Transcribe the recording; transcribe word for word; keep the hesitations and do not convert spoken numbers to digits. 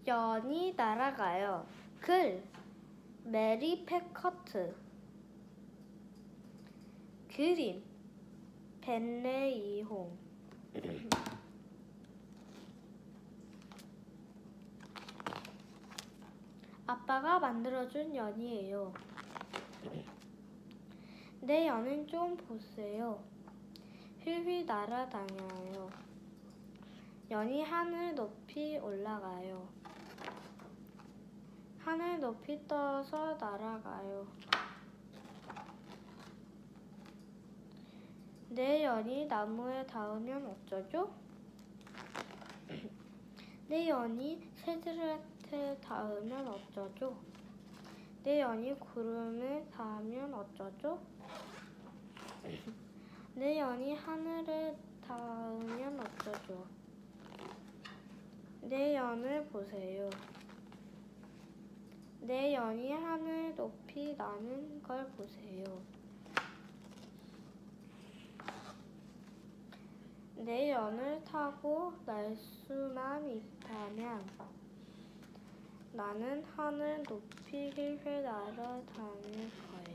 연이 날아가요. 글 메리 패커트. 그림 벤레이홍. 아빠가 만들어준 연이에요. 내 연은 좀 보세요. 휘휘 날아다녀요. 연이 하늘 높이 올라가요. 하늘 높이 떠서 날아가요. 내 연이 나무에 닿으면 어쩌죠? 내 연이 새들한테 닿으면 어쩌죠? 내 연이 구름에 닿으면 어쩌죠? 내 연이 하늘에 닿으면 어쩌죠? 내 연을 보세요. 내 연이 하늘 높이 나는 걸 보세요. 내 연을 타고 날 수만 있다면 나는 하늘 높이 힐힐 날아다닐 거야.